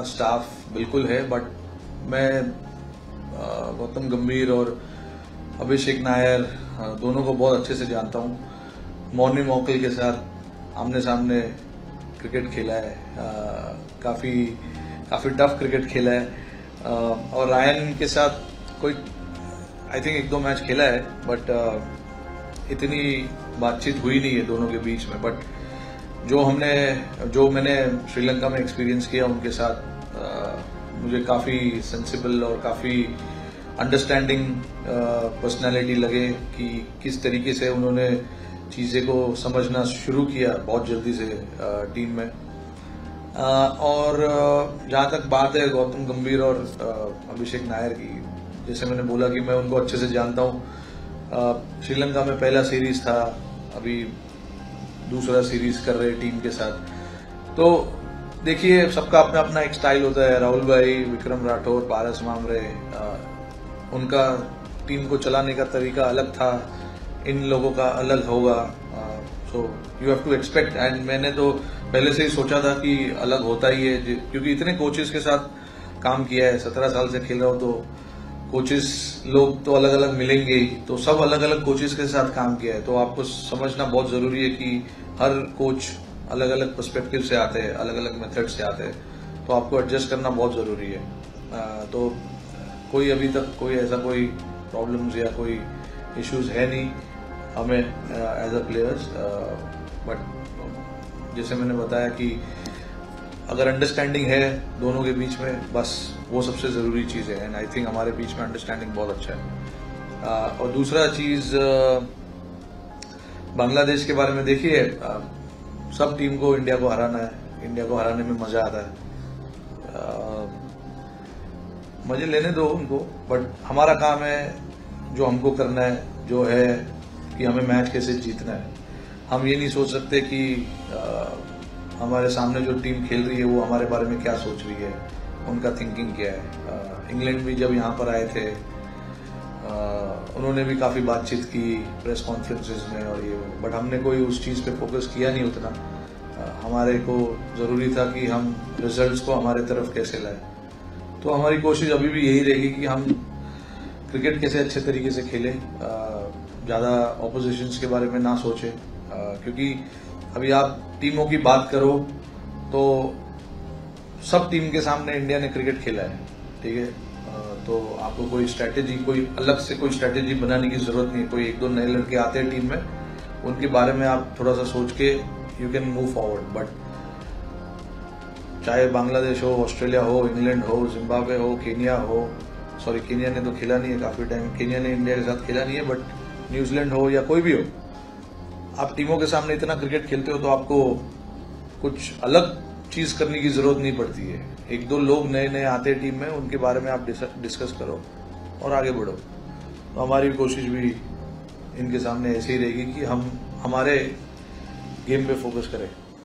Staff बिल्कुल है, but मैं गौतम गंभीर और अभिषेक नायर दोनों को बहुत अच्छे से जानता हूँ। मॉर्निंग मॉकल के साथ आमने सामने क्रिकेट खेला है, काफी टफ क्रिकेट खेला है, और रायन के साथ कोई आई थिंक 1-2 मैच खेला है, बट इतनी बातचीत हुई नहीं है दोनों के बीच में। बट जो मैंने श्रीलंका में एक्सपीरियंस किया उनके साथ, मुझे काफी सेंसिबल और काफी अंडरस्टैंडिंग पर्सनालिटी लगे कि किस तरीके से उन्होंने चीजें को समझना शुरू किया बहुत जल्दी से टीम में। और जहां तक बात है गौतम गंभीर और अभिषेक नायर की, जैसे मैंने बोला कि मैं उनको अच्छे से जानता हूं। श्रीलंका में पहला सीरीज था, अभी दूसरा सीरीज कर रहे टीम के साथ। तो देखिए, सबका अपना अपना एक स्टाइल होता है। राहुल भाई, विक्रम राठौर, पारस मामरे, उनका टीम को चलाने का तरीका अलग था, इन लोगों का अलग होगा। So you have to expect, and मैंने तो पहले से ही सोचा था कि अलग होता ही है, क्योंकि इतने कोचेस के साथ काम किया है, 17 साल से खेल रहा हूं, तो कोचेस लोग तो अलग अलग मिलेंगे ही, तो सब अलग अलग कोचेस के साथ काम किया है। तो आपको समझना बहुत जरूरी है कि हर कोच अलग अलग पर्सपेक्टिव से आते हैं, अलग अलग मेथड से आते हैं, तो आपको एडजस्ट करना बहुत जरूरी है। तो कोई अभी तक ऐसा कोई प्रॉब्लम्स या कोई इश्यूज है नहीं हमें एज अ प्लेयर्स। बट जैसे मैंने बताया कि अगर अंडरस्टैंडिंग है दोनों के बीच में, बस वो सबसे जरूरी चीज है, एंड आई थिंक हमारे बीच में अंडरस्टैंडिंग बहुत अच्छा है। और दूसरा चीज, बांग्लादेश के बारे में देखिए, सब टीम को इंडिया को हराना है, इंडिया को हराने में मजा आता है। मजे लेने दो उनको, बट हमारा काम है जो हमको करना है, जो है कि हमें मैच कैसे जीतना है। हम ये नहीं सोच सकते कि हमारे सामने जो टीम खेल रही है वो हमारे बारे में क्या सोच रही है, उनका थिंकिंग क्या है। इंग्लैंड भी जब यहाँ पर आए थे, उन्होंने भी काफी बातचीत की प्रेस कॉन्फ्रेंसेस में और ये, बट हमने कोई उस चीज पे फोकस किया नहीं उतना। हमारे को जरूरी था कि हम रिजल्ट्स को हमारे तरफ कैसे लाए। तो हमारी कोशिश अभी भी यही रहेगी कि हम क्रिकेट कैसे अच्छे तरीके से खेलें, ज्यादा ऑपोजिशंस के बारे में ना सोचें, क्योंकि अभी आप टीमों की बात करो तो सब टीम के सामने इंडिया ने क्रिकेट खेला है, ठीक है। तो आपको कोई स्ट्रैटेजी, कोई अलग से कोई स्ट्रैटेजी बनाने की जरूरत नहीं है। कोई 1-2 नए लड़के आते हैं टीम में, उनके बारे में आप थोड़ा सा सोच के you can move forward. But चाहे बांग्लादेश हो, ऑस्ट्रेलिया हो, इंग्लैंड हो, जिम्बाब्वे हो, केनिया हो, सॉरी केनिया ने तो खेला नहीं है काफी टाइम, केनिया ने इंडिया के साथ खेला नहीं है, बट न्यूजीलैंड हो या कोई भी हो, आप टीमों के सामने इतना क्रिकेट खेलते हो तो आपको कुछ अलग चीज करने की जरूरत नहीं पड़ती है। 1-2 लोग नए नए आते हैं टीम में, उनके बारे में आप डिस्कस करो और आगे बढ़ो। तो हमारी कोशिश भी इनके सामने ऐसी ही रहेगी कि हम हमारे गेम पे फोकस करें।